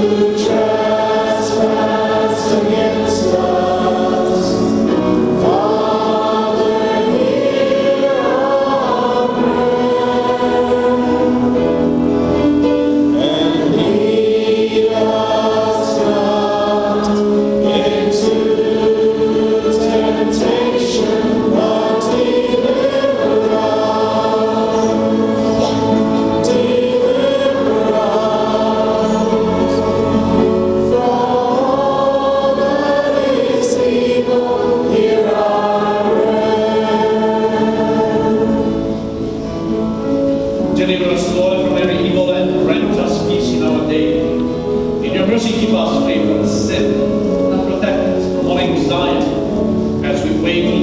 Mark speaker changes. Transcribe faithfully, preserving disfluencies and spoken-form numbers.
Speaker 1: Deliver us, Lord, from every evil and grant us peace in our day. In your mercy, keep us free from sin and protect us from all anxiety as we wait